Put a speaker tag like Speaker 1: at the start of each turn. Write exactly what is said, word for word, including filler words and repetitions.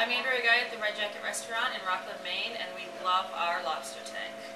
Speaker 1: I'm Andrea Guy at the Red Jacket Restaurant in Rockland, Maine, and we love our lobster tank.